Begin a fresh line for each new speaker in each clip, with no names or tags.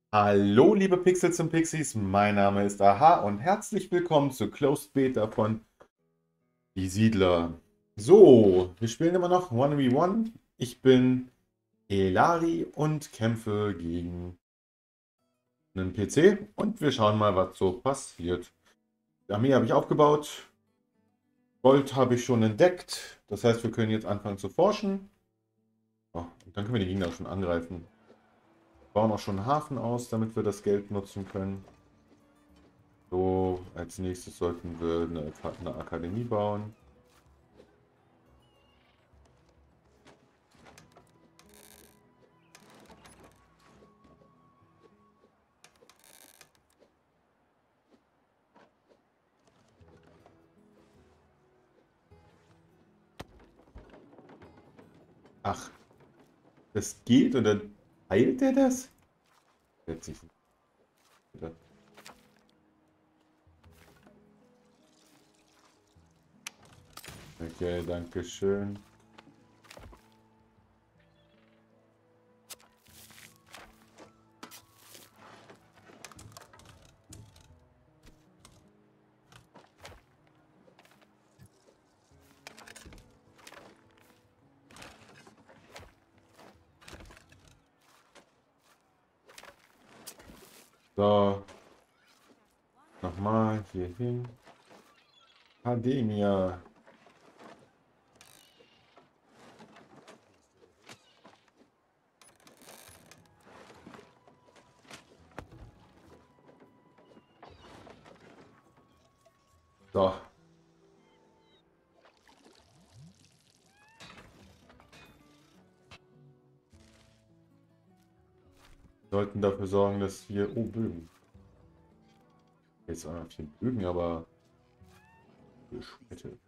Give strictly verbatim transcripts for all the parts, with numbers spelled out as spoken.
Hallo, liebe Pixels und Pixies, mein Name ist Aha und herzlich willkommen zur Closed Beta von Die Siedler. So, wir spielen immer noch eins gegen eins. Ich bin Elari und kämpfe gegen einen P C und wir schauen mal, was so passiert. Die Armee habe ich aufgebaut, Gold habe ich schon entdeckt, das heißt, wir können jetzt anfangen zu forschen. Oh, und dann können wir die Gegner schon angreifen. Wir bauen auch schon einen Hafen aus, damit wir das Geld nutzen können. So, als nächstes sollten wir eine, eine Akademie bauen. Ach, das geht und dann heilt er das? Witzig. Okay, danke schön. So, nochmal hier hin. Academia. So. Wir sollten dafür sorgen, dass wir... Oh, Bögen. Jetzt auch noch vier Bögen, aber... Schwerte.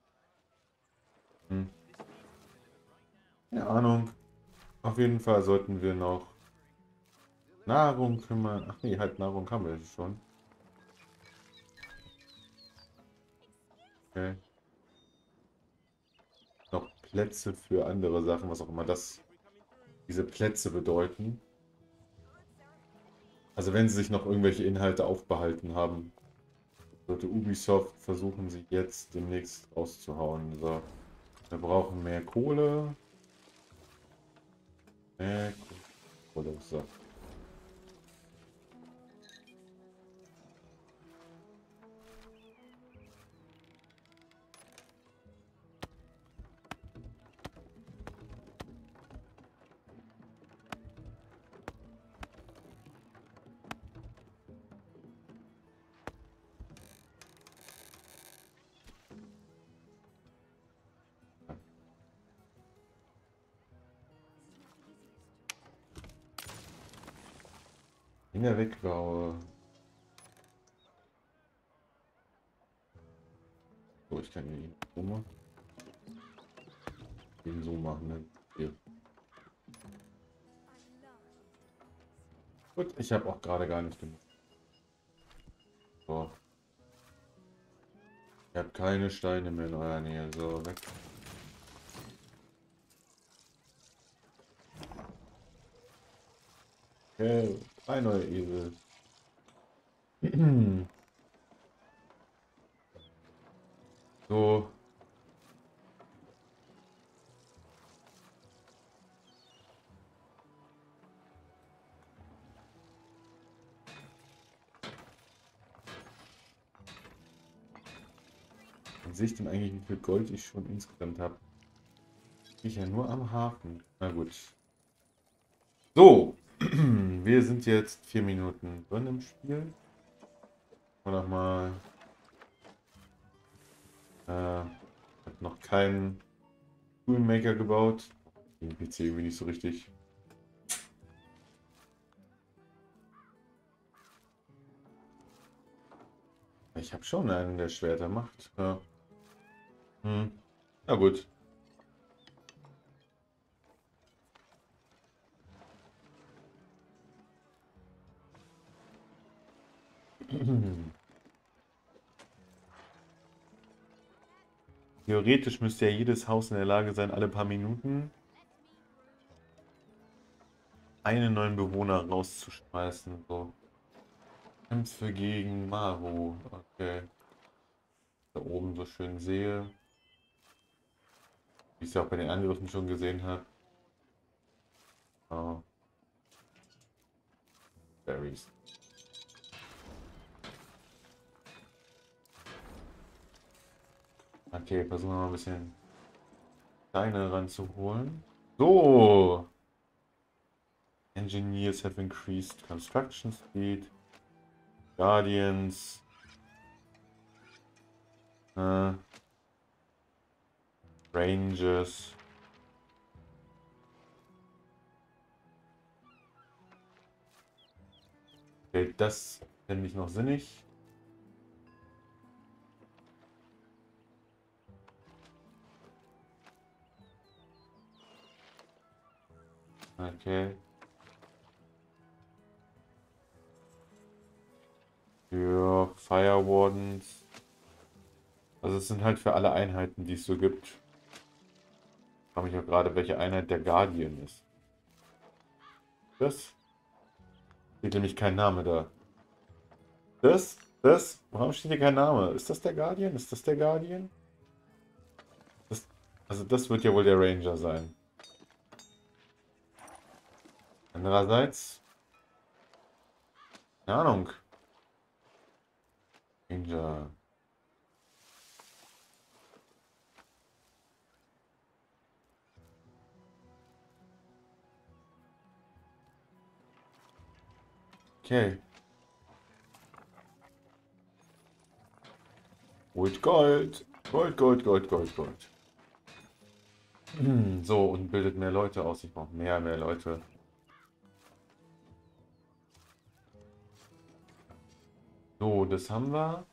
Hm. Keine Ahnung. Auf jeden Fall sollten wir noch Nahrung kümmern. Ach nee, halt Nahrung haben wir schon. Okay. Noch Plätze für andere Sachen, was auch immer das diese Plätze bedeuten. Also wenn sie sich noch irgendwelche Inhalte aufbehalten haben, sollte Ubisoft versuchen, sie jetzt demnächst rauszuhauen. So, wir brauchen mehr Kohle. Mehr Kohle. So. Finger wegbaue. So, ich kann ihn so machen. Den so machen. Ne? Hier. Gut, ich habe auch gerade gar nicht genug. So. Ich habe keine Steine mehr in eurer Nähe. So, weg. Okay, drei neue Esel. So. Dann sehe ich denn eigentlich, wie viel Gold ich schon insgesamt habe? Ich ja nur am Hafen. Na gut. So. Wir sind jetzt vier Minuten drin im Spiel. Oder mal. Äh, habe noch keinen Toolmaker gebaut. Den P C irgendwie nicht so richtig. Ich habe schon einen, der Schwerter macht. Ja. Hm. Na gut. Theoretisch müsste ja jedes Haus in der Lage sein, alle paar Minuten einen neuen Bewohner rauszuschmeißen. So. Kämpfe gegen Maru. Okay. Da oben so schön sehe. Wie ich es ja auch bei den Angriffen schon gesehen habe. Oh. Berries. Okay, versuchen wir mal ein bisschen Steine ranzuholen. So! Engineers have increased construction speed. Guardians. Äh, Rangers. Okay, das finde ich noch sinnig. Okay. Für Fire Wardens. Also es sind halt für alle Einheiten, die es so gibt. Ich frage mich auch gerade, welche Einheit der Guardian ist. Das? Steht nämlich kein Name da. Das? Das? Warum steht hier kein Name? Ist das der Guardian? Ist das der Guardian? Das, also das wird ja wohl der Ranger sein. Andererseits, keine Ahnung. Ranger. Okay. Gold, Gold. Gold, Gold, Gold, Gold, Gold. Hm, so, und bildet mehr Leute aus. Ich brauche mehr, mehr Leute. So, das haben wir.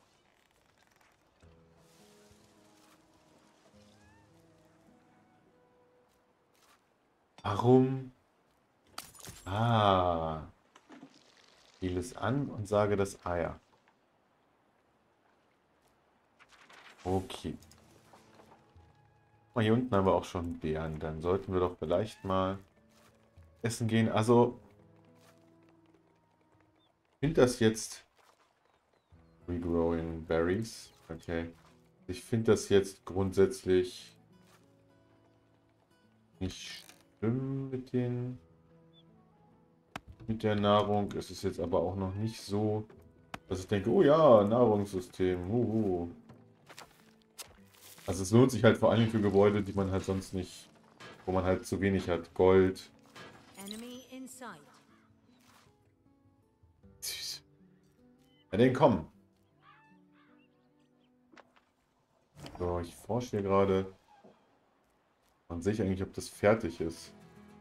Warum? Ah. Spiele es an und sage das Eier. Okay. Mal hier unten haben wir auch schon Beeren. Dann sollten wir doch vielleicht mal essen gehen. Also, ich finde das jetzt... Regrowing Berries. Okay. Ich finde das jetzt grundsätzlich nicht schlimm mit den... mit der Nahrung. Es ist jetzt aber auch noch nicht so, dass ich denke, oh ja, Nahrungssystem. Uhu. Also es lohnt sich halt vor allem für Gebäude, die man halt sonst nicht, wo man halt zu wenig hat. Gold. Süß. Ja, den kommen. So, ich forsche hier gerade. Man sehe ich eigentlich, ob das fertig ist.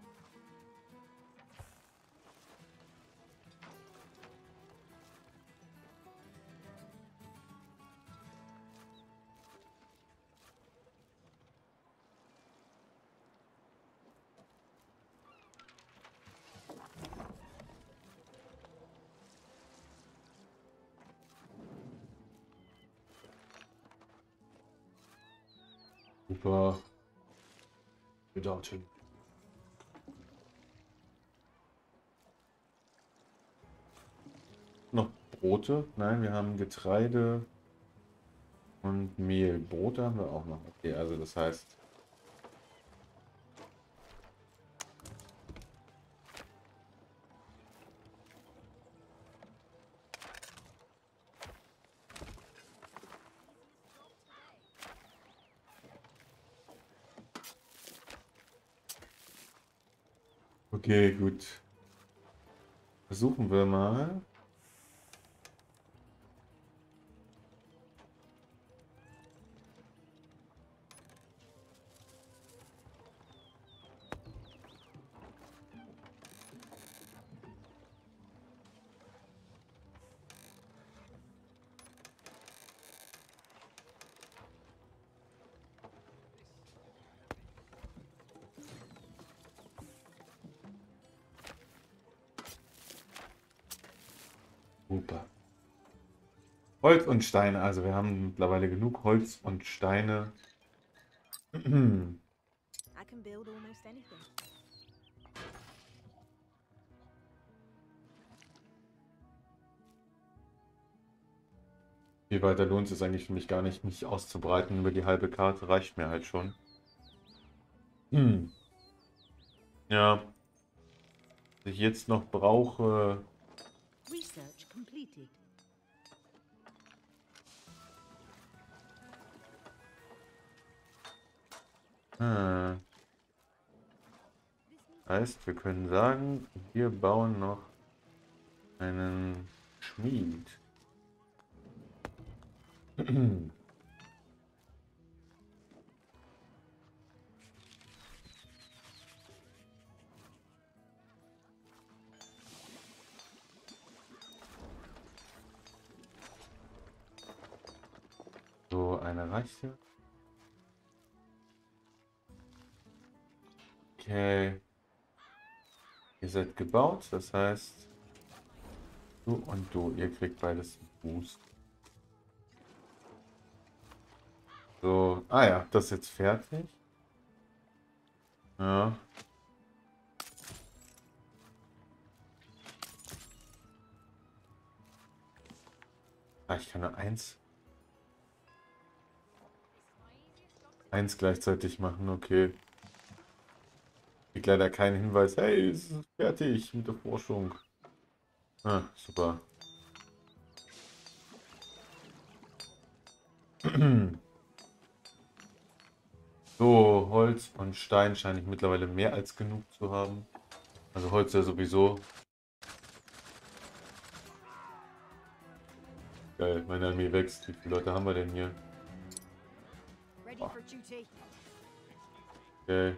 Super. Bedeutet. Noch Brote? Nein, wir haben Getreide und Mehl. Brote haben wir auch noch. Okay, also das heißt... Okay, gut. Versuchen wir mal. Super. Holz und Steine. Also wir haben mittlerweile genug Holz und Steine. viel weiter lohnt es eigentlich für mich gar nicht, mich auszubreiten über die halbe Karte. Reicht mir halt schon. Hm. Ja, was ich jetzt noch brauche.
Research completed.
Hm. Heißt, wir können sagen, wir bauen noch einen Schmied. So, eine reicht hier. Okay. Ihr seid gebaut, das heißt, du und du, ihr kriegt beides einen Boost. So, ah ja, das ist jetzt fertig. Ja. Ah, ich kann nur eins. Eins gleichzeitig machen, okay. Gibt leider keinen Hinweis. Hey, es ist fertig mit der Forschung. Ah, super. So, Holz und Stein scheine ich mittlerweile mehr als genug zu haben. Also Holz ja sowieso. Geil, meine Armee wächst. Wie viele Leute haben wir denn hier?
Ready
Oh,
for duty.
okay.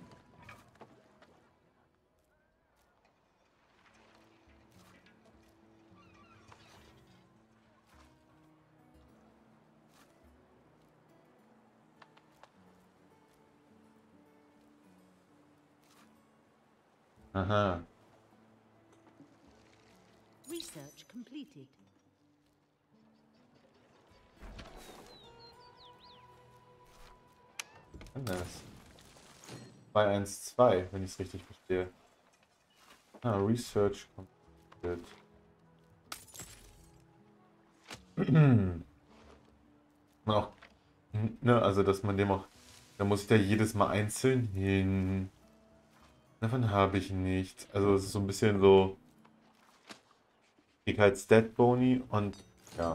Aha.
Research completed.
Anders. zwei eins zwei, wenn ich es richtig verstehe. Ah, Research complete. Auch, ne, also dass man dem auch, da muss ich da jedes Mal einzeln hin. Davon habe ich nicht. Also es ist so ein bisschen so, ich halt Stat Boni und ja.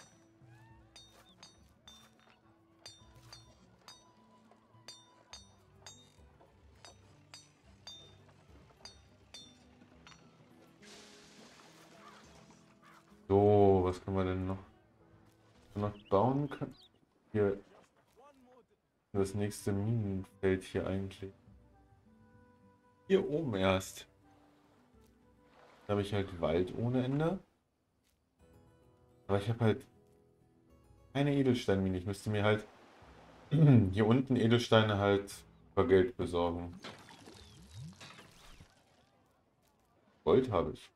So, was können wir denn noch, noch bauen können? Hier, das nächste Minenfeld hier eigentlich. Hier oben erst. Da habe ich halt Wald ohne Ende. Aber ich habe halt keine Edelsteinmine. Ich müsste mir halt hier unten Edelsteine halt für Geld besorgen. Gold habe ich.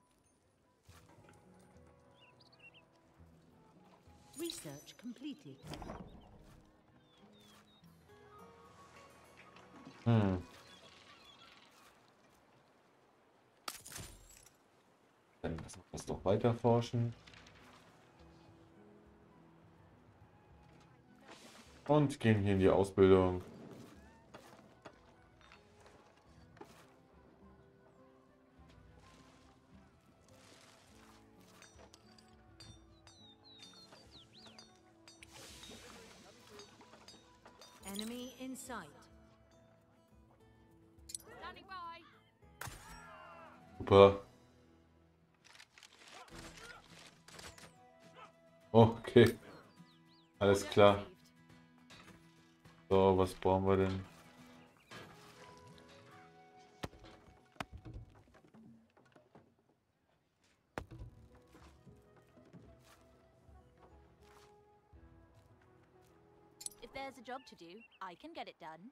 Research completed.
Hm. Dann lassen wir das doch weiter forschen. Und gehen hier in die Ausbildung.
Enemy in sight.
Super. Okay, alles klar. So, was brauchen wir denn?
If there's a job to do, I can get it done.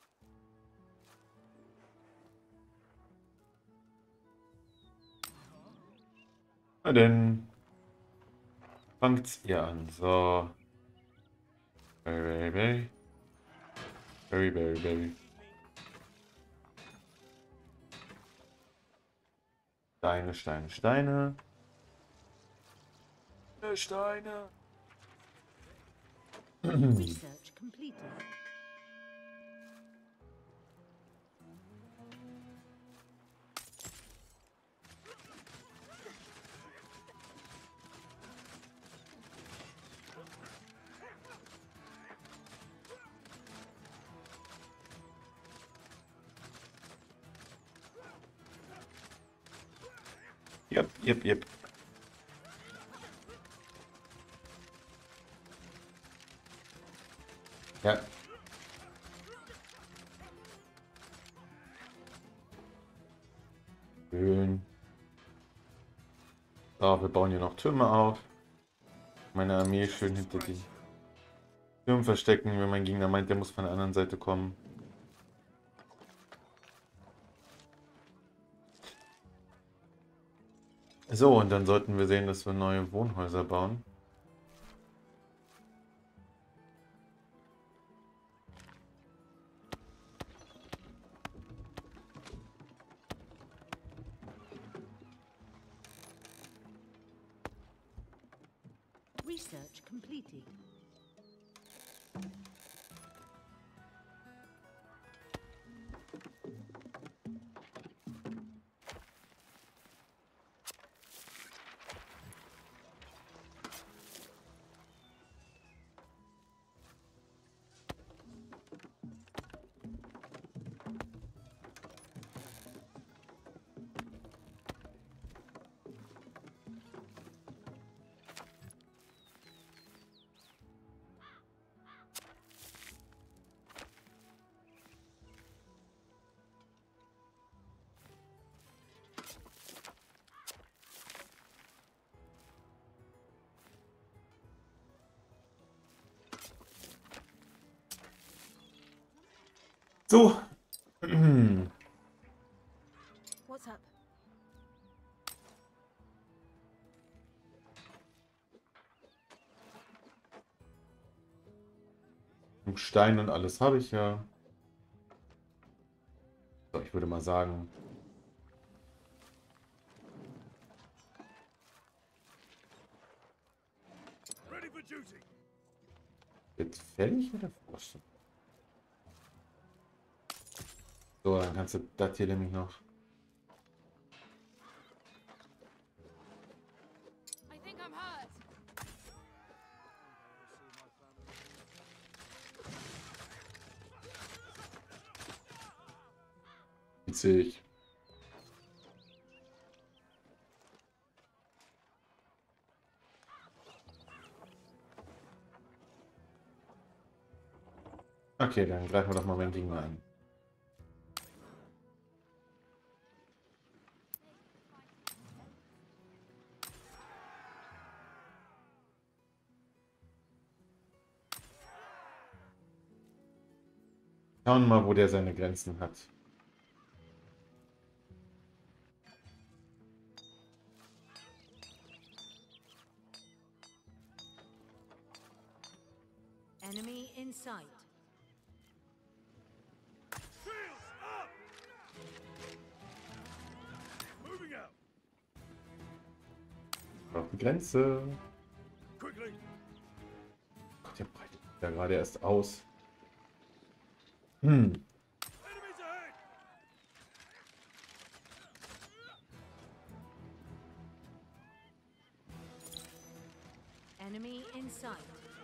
Na denn, fangt's ihr an. So. Berry, berry, berry. Berry, berry, berry. Steine, Steine, Steine. Steine.
Research completed.
Yep, yep, yep. Ja. Schön. So, wir bauen hier noch Türme auf. Meine Armee schön hinter die Türme verstecken, wenn mein Gegner meint, der muss von der anderen Seite kommen. So, und dann sollten wir sehen, dass wir neue Wohnhäuser bauen.
Research completed.
So.
What's up?
Stein und alles habe ich ja. So, ich würde mal sagen. Wird fällig oder Frost? So, dann kannst du das hier nämlich noch.
I think I'm hurt.
Witzig. Okay, dann greifen wir doch mal meinen Gegner an. Schauen wir mal, wo der seine Grenzen hat.
Enemy in sight.
Auf die Grenze. Gott, der breitet ja gerade erst aus. Hm.
Enemy in sight.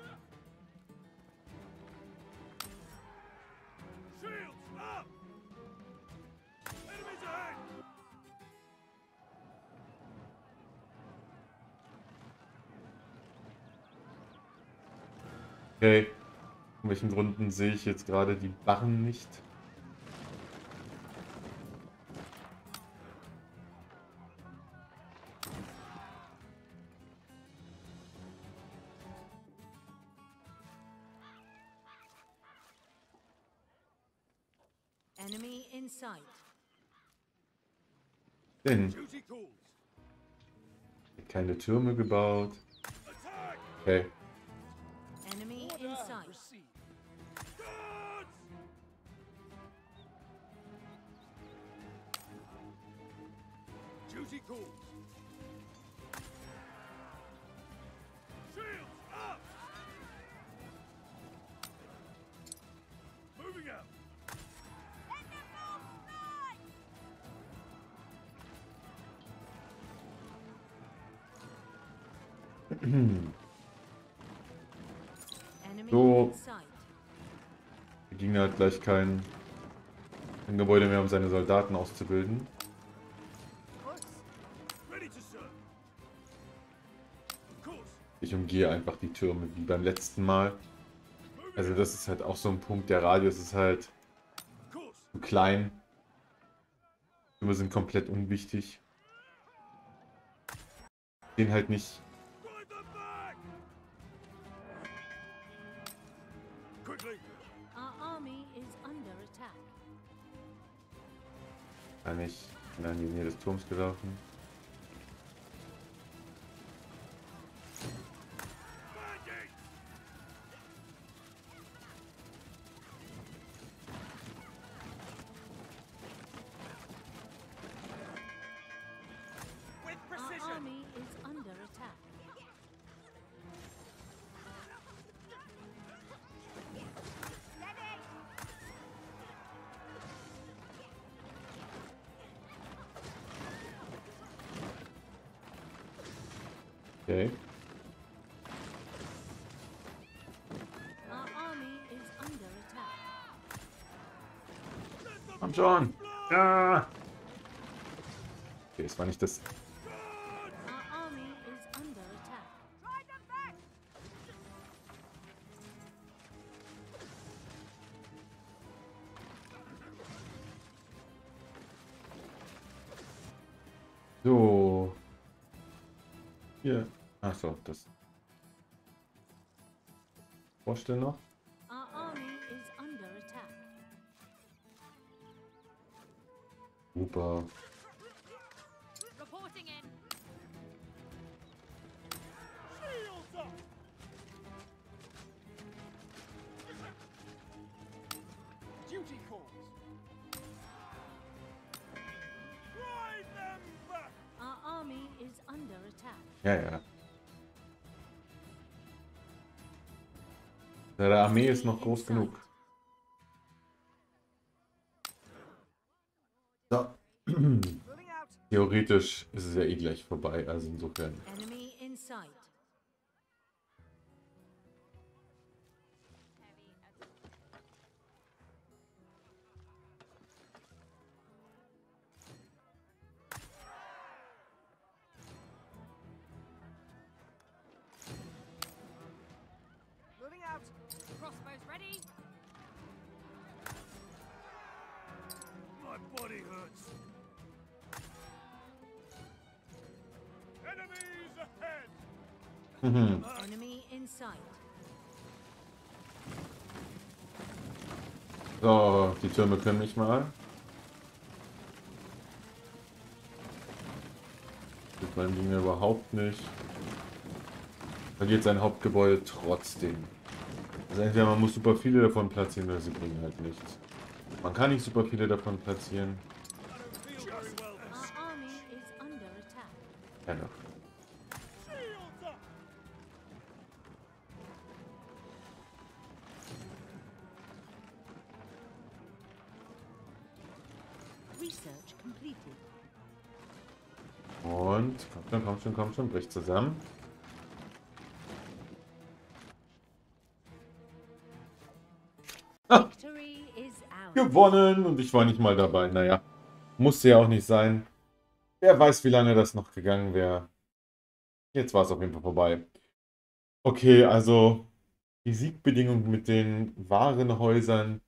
Okay. Aus welchen Gründen sehe ich jetzt gerade die Barren nicht?
Enemy in sight.
Denn keine Türme gebaut. Okay.
Enemy in sight.
Duty calls. Shields up.
Enemy
So.
in sight.
Der Gegner hat gleich kein, kein Gebäude mehr, um seine Soldaten auszubilden. Ich umgehe einfach die Türme wie beim letzten Mal. Also das ist halt auch so ein Punkt, der Radius ist halt zu klein. Türme sind komplett unwichtig. Den halt nicht.
Our army is under attack.
Kann ich in die Nähe des Turms gelaufen.
Our army is under attack.
Okay.
Our army is under attack.
Komm schon! Ja! Okay, es war nicht das.
Our army is under attack.
So. Hier. Achso, das. Vorstellen noch.
Our army is under attack.
Super.
Reporting in.
Duty calls. Drive them back.
Our army is under attack.
Ja, ja. Seine Armee ist noch groß genug. So.
Moving out.
Theoretisch ist es ja eh gleich vorbei, also insofern.
Enemy in sight.
Moving out.
Crossbows ready.
My body hurts. Enemies ahead.
Mhm.
Enemy in sight.
So, die Türme können mich mal. Tut meinem Ding überhaupt nicht. Verliert sein Hauptgebäude trotzdem. Also entweder man muss super viele davon platzieren oder sie bringen halt nichts. Man kann nicht super viele davon platzieren.
I don't feel very well.
Our army is under attack.
Ja, doch.
Shields up.
Research completed.
Und kommt schon, kommt schon, kommt schon, bricht zusammen.
Victory is ours.
Gewonnen und ich war nicht mal dabei. Naja, musste ja auch nicht sein. Wer weiß, wie lange das noch gegangen wäre. Jetzt war es auf jeden Fall vorbei. Okay, also die Siegbedingungen mit den Warenhäusern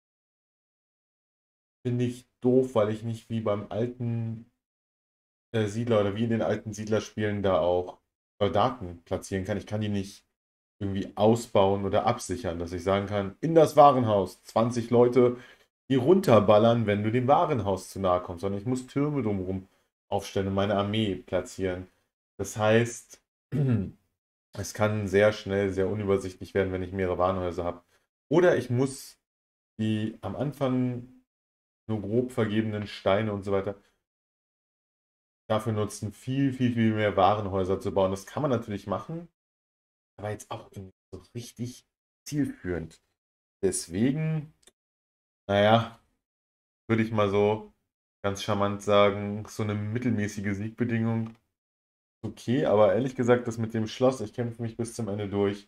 finde ich doof, weil ich nicht wie beim alten äh, Siedler oder wie in den alten Siedlerspielen da auch Soldaten platzieren kann. Ich kann die nicht irgendwie ausbauen oder absichern, dass ich sagen kann, in das Warenhaus zwanzig Leute, die runterballern, wenn du dem Warenhaus zu nahe kommst, sondern ich muss Türme drumherum aufstellen und meine Armee platzieren. Das heißt, es kann sehr schnell sehr unübersichtlich werden, wenn ich mehrere Warenhäuser habe. Oder ich muss die am Anfang nur grob vergebenen Steine und so weiter dafür nutzen, viel, viel, viel mehr Warenhäuser zu bauen. Das kann man natürlich machen, aber jetzt auch irgendwie so richtig zielführend. Deswegen, naja, würde ich mal so ganz charmant sagen, so eine mittelmäßige Siegbedingung. Okay, aber ehrlich gesagt, das mit dem Schloss, ich kämpfe mich bis zum Ende durch.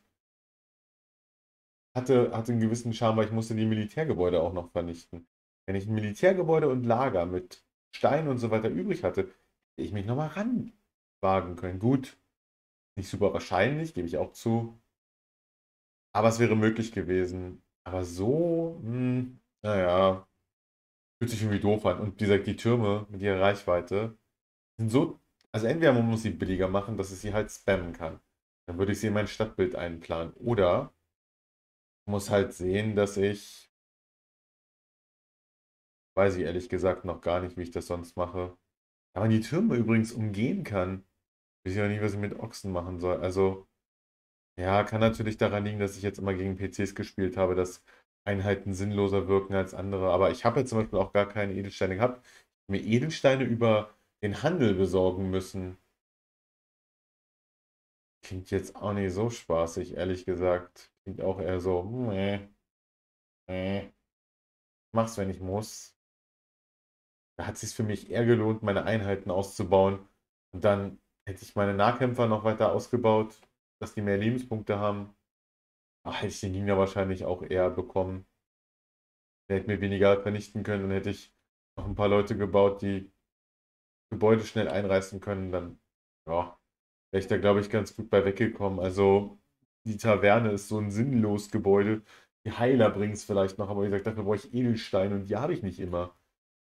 Hatte, hatte einen gewissen Charme, weil ich musste die Militärgebäude auch noch vernichten. Wenn ich ein Militärgebäude und Lager mit Stein und so weiter übrig hatte, hätte ich mich nochmal ranwagen können. Gut, nicht super wahrscheinlich, gebe ich auch zu. Aber es wäre möglich gewesen. Aber so, hm, naja, fühlt sich irgendwie doof an. Und wie gesagt, die Türme mit ihrer Reichweite sind so. Also entweder man muss sie billiger machen, dass es sie halt spammen kann. Dann würde ich sie in mein Stadtbild einplanen. Oder ich muss halt sehen, dass ich, weiß ich ehrlich gesagt noch gar nicht, wie ich das sonst mache. Aber man die Türme übrigens umgehen kann. Ich weiß ja nicht, was ich mit Ochsen machen soll. Also, ja, kann natürlich daran liegen, dass ich jetzt immer gegen P Cs gespielt habe, dass Einheiten sinnloser wirken als andere. Aber ich habe jetzt zum Beispiel auch gar keine Edelsteine gehabt. Ich hab mir Edelsteine über den Handel besorgen müssen. Klingt jetzt auch nicht so spaßig, ehrlich gesagt. Klingt auch eher so, nee, nee, mach's, wenn ich muss. Da hat es sich für mich eher gelohnt, meine Einheiten auszubauen. Und dann hätte ich meine Nahkämpfer noch weiter ausgebaut, dass die mehr Lebenspunkte haben. Ach, hätte ich den Gegner wahrscheinlich auch eher bekommen. Der hätte mir weniger vernichten können. Dann hätte ich noch ein paar Leute gebaut, die Gebäude schnell einreißen können. Dann, ja, wäre ich da, glaube ich, ganz gut bei weggekommen. Also, die Taverne ist so ein sinnloses Gebäude. Die Heiler bringen es vielleicht noch, aber wie gesagt, dafür brauche ich Edelsteine und die habe ich nicht immer.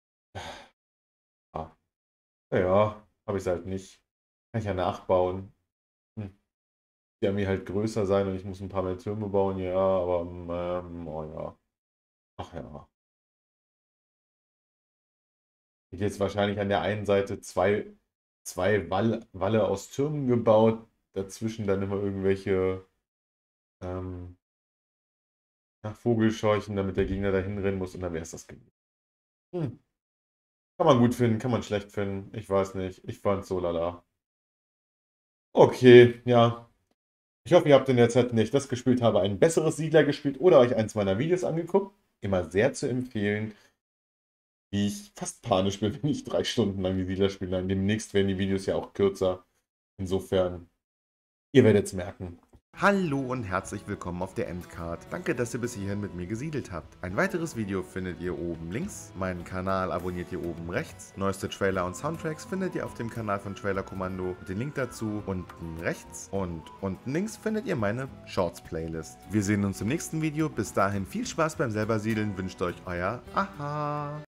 Ah, naja, habe ich es halt nicht. Kann ich ja nachbauen. Hm. Die Armee halt größer sein und ich muss ein paar mehr Türme bauen, ja, aber ähm, oh ja. Ach ja. Ich hätte jetzt wahrscheinlich an der einen Seite zwei, zwei Wall, Walle aus Türmen gebaut, dazwischen dann immer irgendwelche ähm, ja, Vogelscheuchen, damit der Gegner dahin rennen muss und dann wäre es das gewesen. Hm. Kann man gut finden, kann man schlecht finden. Ich weiß nicht. Ich fand's so lala. Okay, ja. Ich hoffe, ihr habt in der Zeit, in der ich das gespielt habe, ein besseres Siedler gespielt oder euch eins meiner Videos angeguckt. Immer sehr zu empfehlen, wie ich fast panisch bin, wenn ich drei Stunden lang die Siedler spiele. Dann demnächst werden die Videos ja auch kürzer. Insofern, ihr werdet es merken. Hallo und herzlich willkommen auf der Endcard. Danke, dass ihr bis hierhin mit mir gesiedelt habt. Ein weiteres Video findet ihr oben links. Meinen Kanal abonniert ihr oben rechts. Neueste Trailer und Soundtracks findet ihr auf dem Kanal von Trailer Kommando. Den Link dazu unten rechts. Und unten links findet ihr meine Shorts-Playlist. Wir sehen uns im nächsten Video. Bis dahin viel Spaß beim selber Siedeln. Wünscht euch euer Aha.